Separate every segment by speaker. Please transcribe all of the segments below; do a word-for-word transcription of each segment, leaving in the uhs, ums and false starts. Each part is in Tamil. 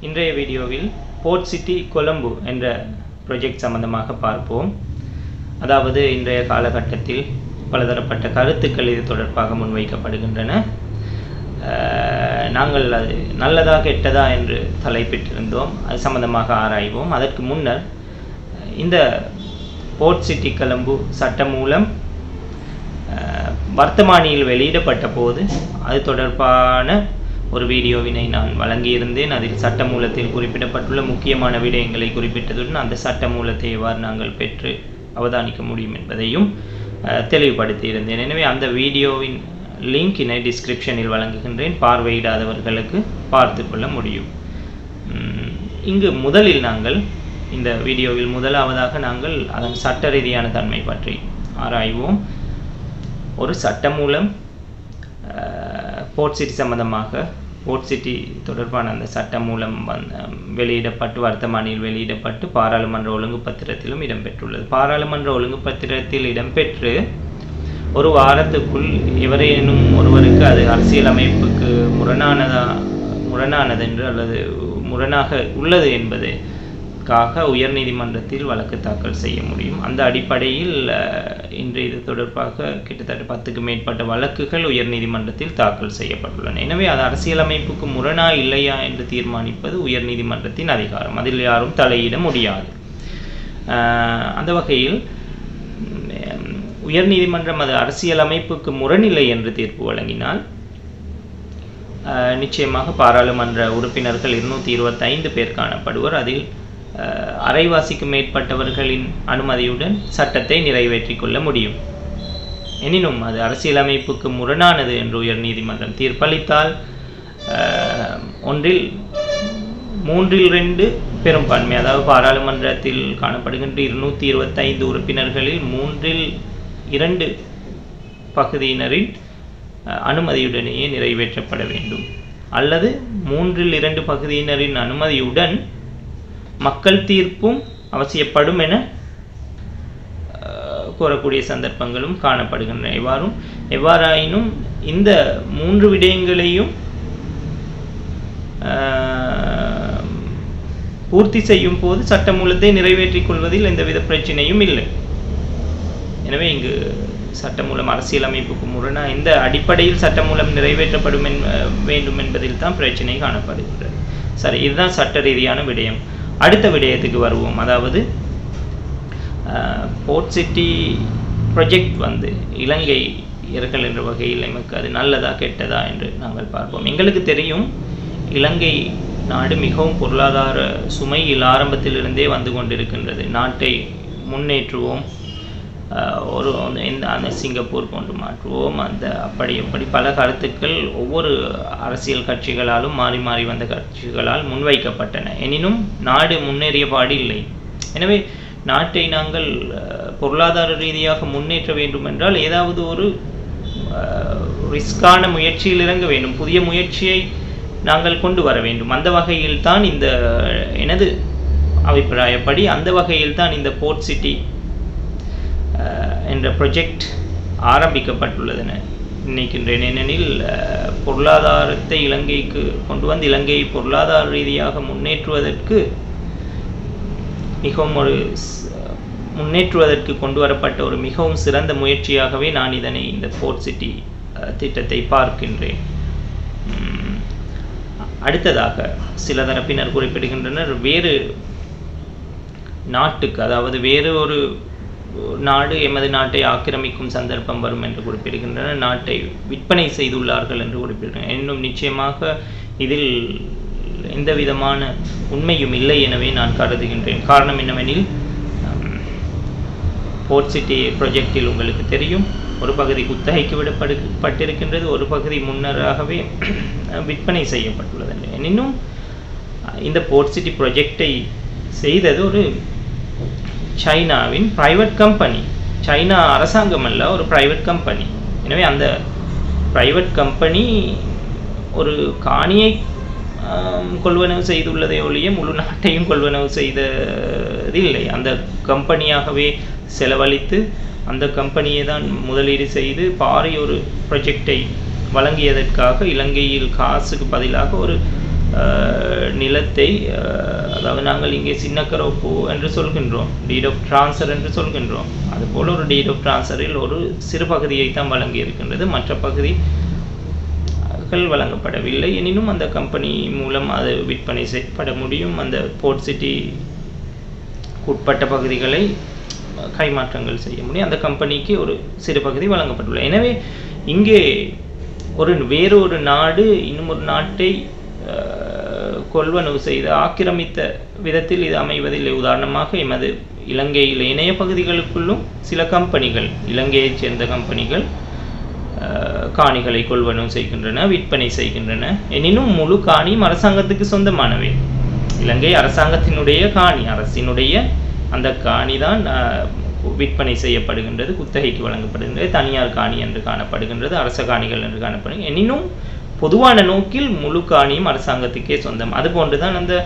Speaker 1: இன்றைய வீடியோவில் போர்ட் சிட்டி கொலம்பு என்ற ப்ராஜெக்ட் சம்பந்தமாக பார்ப்போம். அதாவது இன்றைய காலகட்டத்தில் பலதரப்பட்ட கருத்துக்கள் இது தொடர்பாக முன்வைக்கப்படுகின்றன. நாங்கள் அது நல்லதா கெட்டதா என்று தலைப்பிட்டிருந்தோம். அது சம்பந்தமாக ஆராய்வோம். அதற்கு முன்னர் இந்த போர்ட் சிட்டி கொலம்பு சட்டமூலம் வர்த்தமானியில் வெளியிடப்பட்ட போது அது தொடர்பான ஒரு வீடியோவினை நான் வழங்கியிருந்தேன். அதில் சட்டமூலத்தில் குறிப்பிடப்பட்டுள்ள முக்கியமான விடயங்களை குறிப்பிட்டதுடன் அந்த சட்டமூலத்தை எவ்வாறு நாங்கள் பெற்று அவதானிக்க முடியும் என்பதையும் தெளிவுபடுத்தியிருந்தேன். எனவே அந்த வீடியோவின் லிங்கினை டிஸ்கிரிப்ஷனில் வழங்குகின்றேன். பார்வையிடாதவர்களுக்கு பார்த்து கொள்ள முடியும். இங்கு முதலில் நாங்கள் இந்த வீடியோவில் முதலாவதாக நாங்கள் அதன் சட்ட ரீதியான தன்மை பற்றி ஆராய்வோம். ஒரு சட்டமூலம் போர்ட் சிட்டி சம்பந்தமாக போர்ட் சிட்டி தொடர்பான அந்த சட்டமூலம் வெளியிடப்பட்டு வர்த்தமானியில் வெளியிடப்பட்டு பாராளுமன்ற ஒழுங்கு பத்திரத்திலும் இடம்பெற்றுள்ளது. பாராளுமன்ற ஒழுங்கு பத்திரத்தில் இடம்பெற்று ஒரு வாரத்துக்குள் எவரேனும் ஒருவருக்கு அது அரசியலமைப்புக்கு முரணானதா முரணானதென்று அல்லது முரணாக உள்ளது என்பதற்காக உயர்நீதிமன்றத்தில் வழக்கு தாக்கல் செய்ய முடியும். அந்த அடிப்படையில் இன்று இது தொடர்பாக கிட்டத்தட்ட பத்துக்கு மேற்பட்ட வழக்குகள் உயர்நீதிமன்றத்தில் தாக்கல் செய்யப்பட்டுள்ளன. எனவே அது அரசியலமைப்புக்கு முரணா இல்லையா என்று தீர்மானிப்பது உயர்நீதிமன்றத்தின் அதிகாரம். அதில் யாரும் தலையிட முடியாது. அந்த வகையில் உயர்நீதிமன்றம் அது அரசியலமைப்புக்கு முரணில்லை என்று தீர்ப்பு வழங்கினால் நிச்சயமாக பாராளுமன்ற உறுப்பினர்கள் இருநூற்றி இருபத்தி ஐந்து பேர் காணப்படுவர். அதில் அரைவாசிக்கு மேற்பட்டவர்களின் அனுமதியுடன் சட்டத்தை நிறைவேற்றிக் கொள்ள முடியும். எனினும் அது அரசியலமைப்புக்கு முரணானது என்று உயர்நீதிமன்றம் தீர்ப்பளித்தால் ஒன்றில் மூன்றில் ரெண்டு பெரும்பான்மை, அதாவது பாராளுமன்றத்தில் காணப்படுகின்ற இருநூற்றி இருபத்தி ஐந்து உறுப்பினர்களில் மூன்றில் இரண்டு பகுதியினரின் அனுமதியுடனேயே நிறைவேற்றப்பட வேண்டும். அல்லது மூன்றில் இரண்டு பகுதியினரின் அனுமதியுடன் மக்கள் தீர்ப்பும் அவசியப்படும் என கோரக்கூடிய சந்தர்ப்பங்களும் காணப்படுகின்றன. எவ்வாறும் எவ்வாறாயினும் இந்த மூன்று விடயங்களையும் பூர்த்தி செய்யும் போது சட்டமூலத்தை நிறைவேற்றிக் கொள்வதில் எந்தவித பிரச்சனையும் இல்லை. எனவே இங்கு சட்டமூலம் அரசியலமைப்புக்கு முரணா இந்த அடிப்படையில் சட்டமூலம் நிறைவேற்றப்படும் வேண்டும் என்பதில் தான் பிரச்சனை காணப்படுகின்றது. சரி, இதுதான் சட்ட ரீதியான விடயம். அடுத்த விடயத்துக்கு வருவோம். அதாவது போர்ட் சிட்டி ப்ராஜெக்ட் வந்து இலங்கையர்கள் என்ற வகையில் நமக்கு அது நல்லதா கெட்டதா என்று நாங்கள் பார்ப்போம். எங்களுக்கு தெரியும், இலங்கை நாடு மிகவும் பொருளாதார சுமையில் ஆரம்பத்திலிருந்தே வந்து கொண்டிருக்கின்றது. நாட்டை முன்னேற்றுவோம், ஒரு இந்த அந்த சிங்கப்பூர் போன்று மாற்றுவோம், அந்த அப்படி அப்படி பல கருத்துக்கள் ஒவ்வொரு அரசியல் கட்சிகளாலும் மாறி மாறி வந்த கட்சிகளால் முன்வைக்கப்பட்டன. எனினும் நாடு முன்னேறிய பாடு இல்லை. எனவே நாட்டை நாங்கள் பொருளாதார ரீதியாக முன்னேற்ற வேண்டும் என்றால் ஏதாவது ஒரு ரிஸ்கான முயற்சியில் இறங்க வேண்டும், புதிய முயற்சியை நாங்கள் கொண்டு வர வேண்டும். அந்த வகையில் தான் இந்த எனது அபிப்பிராயப்படி அந்த வகையில் தான் இந்த போர்ட் சிட்டி என்ற ப்ராஜெக்ட் ஆரம்பிக்கப்பட்டுள்ளதென நினைக்கின்றேன். ஏனெனில் பொருளாதாரத்தை இலங்கைக்கு கொண்டு வந்து இலங்கையை பொருளாதார ரீதியாக முன்னேற்றுவதற்கு மிகவும் ஒரு முன்னேற்றுவதற்கு கொண்டு வரப்பட்ட ஒரு மிகவும் சிறந்த முயற்சியாகவே நான் இதனை இந்த போர்ட் சிட்டி திட்டத்தை பார்க்கின்றேன். அடுத்ததாக சில தரப்பினர் குறிப்பிடுகின்றனர், வேறு நாட்டுக்கு, அதாவது வேறு ஒரு நாடு எமது நாட்டை ஆக்கிரமிக்கும் சந்தர்ப்பம் வரும் என்று குறிப்பிடுகின்றனர். நாட்டை விற்பனை செய்துள்ளார்கள் என்று குறிப்பிடுகின்றனர். இன்னும் நிச்சயமாக இதில் எந்த விதமான உண்மையும் இல்லை எனவே நான் கருதுகின்றேன். காரணம் என்னவெனில், போர்ட் சிட்டி ப்ராஜெக்டில் உங்களுக்கு தெரியும், ஒரு பகுதி குத்தகைக்கு விடப்பட்டிருக்கின்றது, ஒரு பகுதி முன்னராகவே விற்பனை செய்யப்பட்டுள்ளது. எனினும் இந்த போர்ட் சிட்டி ப்ராஜெக்டை செய்தது ஒரு சைனாவின் பிரைவேட் கம்பெனி. சைனா அரசாங்கம் அல்ல, ஒரு பிரைவேட் கம்பெனி. எனவே அந்த பிரைவேட் கம்பெனி ஒரு காணியை கொள்வனவு செய்துள்ளதை ஒழிய முழு நாட்டையும் கொள்வனவு செய்ததில்லை. அந்த கம்பெனியாகவே செலவழித்து அந்த கம்பெனியை தான் முதலீடு செய்து பாரி ஒரு ப்ராஜெக்டை வழங்கியதற்காக இலங்கையில் காசுக்கு பதிலாக ஒரு நிலத்தை, அதாவது நாங்கள் இங்கே சின்னக்கரோப்பு என்று சொல்கின்றோம், டீட் ஆஃப் டிரான்ஸ்ஃபர் என்று சொல்கின்றோம். அதுபோல் ஒரு டீட் ஆஃப் டிரான்ஸ்ஃபரில் ஒரு சிறு பகுதியை தான் வழங்கி இருக்கின்றது, மற்ற பகுதிகள் வழங்கப்படவில்லை. எனினும் அந்த கம்பெனி மூலம் அது விற்பனை செய்யப்பட முடியும். அந்த போர்ட் சிட்டி உட்பட்ட பகுதிகளை கைமாற்றங்கள் செய்ய முடியும். அந்த கம்பெனிக்கு ஒரு சிறு பகுதி வழங்கப்பட்டுள்ளது. எனவே இங்கே ஒரு வேறொரு நாடு இன்னும் ஒரு நாட்டை கொள்வனவு செய்து ஆக்கிரமித்த விதத்தில் இது அமைவதில்லை. உதாரணமாக எமது இலங்கையில் இணைய பகுதிகளுக்குள்ளும் சில கம்பெனிகள், இலங்கையைச் சேர்ந்த கம்பெனிகள் காணிகளை கொள்வனவு செய்கின்றன, விற்பனை செய்கின்றன. எனினும் முழு காணியும் அரசாங்கத்துக்கு சொந்தமானவை. இலங்கை அரசாங்கத்தினுடைய காணி, அரசினுடைய அந்த காணி தான் விற்பனை செய்யப்படுகின்றது, குத்தகைக்கு வழங்கப்படுகின்றது, தனியார் காணி என்று காணப்படுகின்றது, அரச காணிகள் என்று காணப்படுகிறது. எனினும் பொதுவான நோக்கில் முழு காணியும் அரசாங்கத்துக்கே சொந்தம். அதுபோன்று தான் அந்த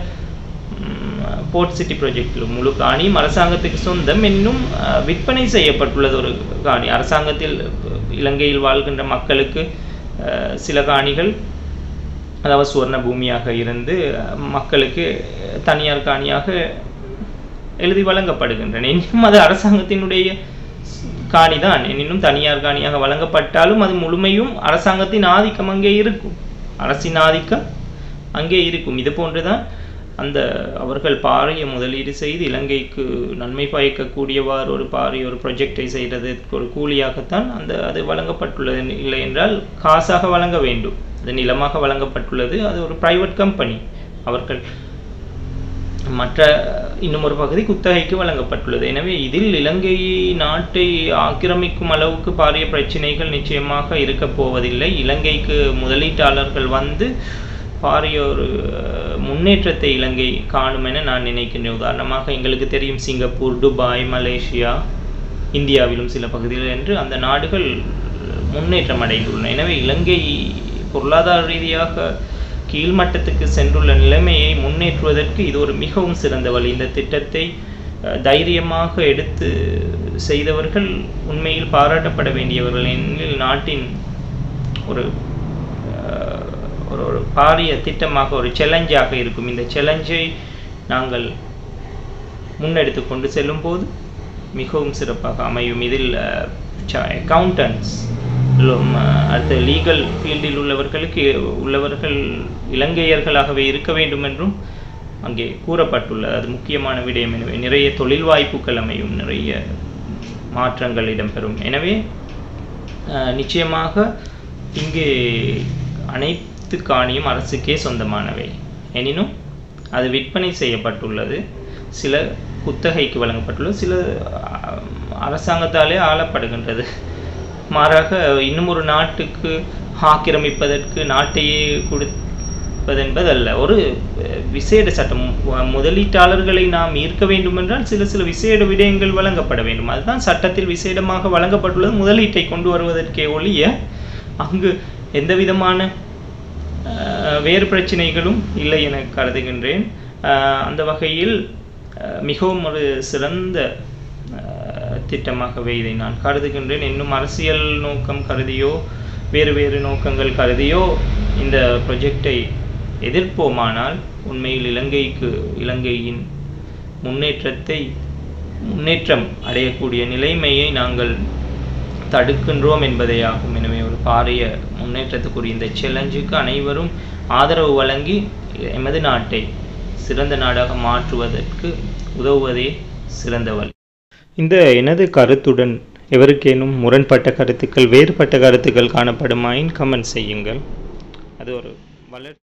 Speaker 1: போர்ட் சிட்டி ப்ராஜெக்டில் முழு காணியும் அரசாங்கத்துக்கு சொந்தம். எனினும் விற்பனை செய்யப்பட்டுள்ளது ஒரு காணி. அரசாங்கத்தில் இலங்கையில் வாழ்கின்ற மக்களுக்கு சில காணிகள், அதாவது சுவர்ண பூமியாக இருந்து மக்களுக்கு தனியார் காணியாக எழுதி வழங்கப்படுகின்றன. இன்னும் அது அரசாங்கத்தினுடைய காணிதான். எனினும் தனியார் காணியாக வழங்கப்பட்டாலும் அது முழுமையும் அரசாங்கத்தின் ஆதிக்கம் அங்கே இருக்கும், அரசின் ஆதிக்கம் அங்கே இருக்கும். இது போன்றுதான் அந்த அவர்கள் பாரிய முதலீடு செய்து இலங்கைக்கு நன்மை பயக்கக்கூடியவாறு ஒரு பாரிய ஒரு ப்ரொஜெக்டை செய்ததற்கு ஒரு கூலியாகத்தான் அந்த அது வழங்கப்பட்டுள்ளது. இல்லை என்றால் காசாக வழங்க வேண்டும். அது நிலமாக வழங்கப்பட்டுள்ளது. அது ஒரு பிரைவேட் கம்பெனி. அவர்கள் மற்ற இன்னும் ஒரு பகுதி குத்தகைக்கு வழங்கப்பட்டுள்ளது. எனவே இதில் இலங்கை நாட்டை ஆக்கிரமிக்கும் அளவுக்கு பாரிய பிரச்சனைகள் நிச்சயமாக இருக்க போவதில்லை. இலங்கைக்கு முதலீட்டாளர்கள் வந்து பாரிய ஒரு முன்னேற்றத்தை இலங்கை காணும் என நான் நினைக்கின்றேன். உதாரணமாக எங்களுக்கு தெரியும் சிங்கப்பூர், துபாய், மலேசியா, இந்தியாவிலும் சில பகுதிகள் என்று அந்த நாடுகள் முன்னேற்றம் அடைந்துள்ளன. எனவே இலங்கை பொருளாதார ரீதியாக கீழ்மட்டத்துக்கு சென்றுள்ள நிலைமையை முன்னேற்றுவதற்கு இது ஒரு மிகவும் சிறந்த வழி. இந்த திட்டத்தை தைரியமாக எடுத்து செய்தவர்கள் உண்மையில் பாராட்டப்பட வேண்டியவர்கள். எனில் நாட்டின் ஒரு ஒரு பாரிய திட்டமாக, ஒரு சேலஞ்சாக இருக்கும். இந்த சேலஞ்சை நாங்கள் முன்னெடுத்து கொண்டு செல்லும் போது மிகவும் சிறப்பாக அமையும். இதில் அக்கவுண்டன்ட்ஸ், அடுத்த லீகல் ஃபீல்டில் உள்ளவர்களுக்கு உள்ளவர்கள் இலங்கையர்களாகவே இருக்க வேண்டும் என்றும் அங்கே கூறப்பட்டுள்ளது. அது முக்கியமான விடயம். எனவே நிறைய தொழில் வாய்ப்புகள் அமையும், நிறைய மாற்றங்கள் இடம்பெறும். எனவே நிச்சயமாக இங்கே அனைத்து காணியும் அரசுக்கே சொந்தமானவை. எனினும் அது விற்பனை செய்யப்பட்டுள்ளது, சில குத்தகைக்கு வழங்கப்பட்டுள்ளது, சில அரசாங்கத்தாலே ஆளப்படுகின்றது. மாறாக இன்னும் ஒரு நாட்டுக்கு ஆக்கிரமிப்பதற்கு நாட்டையே கொடுப்பதென்பதல்ல. ஒரு விசேட சட்டம், முதலீட்டாளர்களை நாம் ஈர்க்க வேண்டும் என்றால் சில சில விசேட விடயங்கள் வழங்கப்பட வேண்டும். அதுதான் சட்டத்தில் விசேடமாக வழங்கப்பட்டுள்ளது. முதலீட்டை கொண்டு வருவதற்கே ஒழிய அங்கு எந்த விதமான வேறு பிரச்சனைகளும் இல்லை என கருதுகின்றேன். அந்த வகையில் மிகவும் ஒரு சிறந்த திட்டமாகவே இதை நான் கருதுகின்றேன். இன்னும் அரசியல் நோக்கம் கருதியோ வேறு வேறு நோக்கங்கள் கருதியோ இந்த ப்ரொஜெக்டை எதிர்ப்போமானால் உண்மையில் இலங்கைக்கு இலங்கையின் முன்னேற்றத்தை முன்னேற்றம் அடையக்கூடிய நிலைமையை நாங்கள் தடுக்கின்றோம் என்பதே ஆகும். எனவே ஒரு பாரிய முன்னேற்றத்துக்குரிய இந்த சேலஞ்சுக்கு அனைவரும் ஆதரவு வழங்கி எமது நாட்டை சிறந்த நாடாக மாற்றுவதற்கு உதவுவதே சிறந்த வழி. இந்த எனது கருத்துடன் எவருக்கேனும் முரண்பட்ட கருத்துக்கள், வேறுபட்ட கருத்துக்கள் காணப்படுமாயின் கமெண்ட் செய்யுங்கள். அது ஒரு வளர்